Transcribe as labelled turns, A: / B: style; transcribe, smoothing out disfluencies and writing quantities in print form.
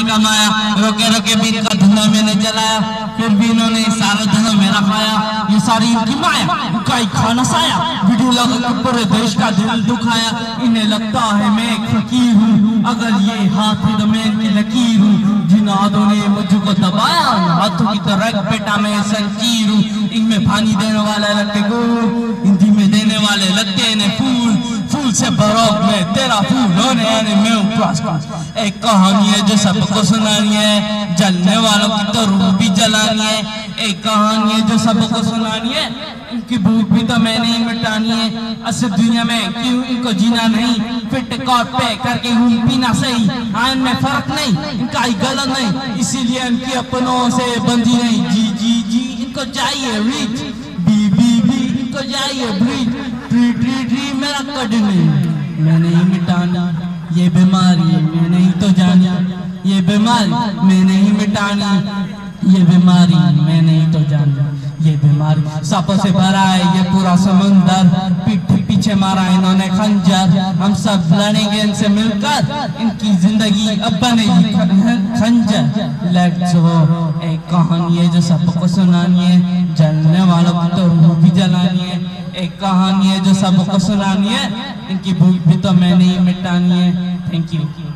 A: कमाया, रोके रोके भी इनका धंधा मैंने चलाया, फिर भी इन्होंने सारा धंधा मेरा खाया। ये सारी इनकी माया, इनका ही खाना साया, वीडियो लगा पूरे देश का दिल दुखाया। इन्हें लगता है मैं एक फकीर हूँ, अगर ये हाथ है तो मैं इनकी लकीर हूँ। जिन हाथों ने मुझको दबाया, हाथों की तरह बेटा मैं संकीर हूँ। इनमें पानी देने वाले लगते गोल, हिंदी में देने वाले लगते इन्हें फूल। फूल से बरोक में तेरा फूल होने आने में हूँ। एक कहानी है जो सबको सुनानी है, जलने वालों की तो रूह भी जलानी है। एक कहानी है जो सबको सुनानी है, इनकी भूख भी तो मैंने ही मिटानी है। असल दुनिया में क्यों इनको जीना नहीं, फिट कॉट पे करके घूम पीना सही। हाँ इनमें फर्क नहीं, इनका ही गलत नहीं, इसीलिए इनकी अपनों से बंदी नहीं। जी जी जी इनको चाहिए रीच, बी बी बी इनको चाहिए ब्रीच। ट्री ट्री ट्री मेरा कट नहीं, मैंने ही मिटाना ये बीमारी, मैंने ही तो जानी ये बीमारी, मैंने ही मिटानी ये बीमारी, मैंने ही तो जानी ये बीमारी। सांपों से भरा है ये पूरा समंदर, पीठ पीछे मारा इन्होंने खंजर। हम सब लड़ेंगे इनसे मिलकर, इनकी जिंदगी अब बनेगी खंजर। Let's go. एक कहानी है जो सबको सुनानी है, जलने वालों की तो रूह भी जलानी है। एक कहानी है जो सबको सुनानी है, इनकी भूख भी तो मैंने ही मिटानी है। Thank you.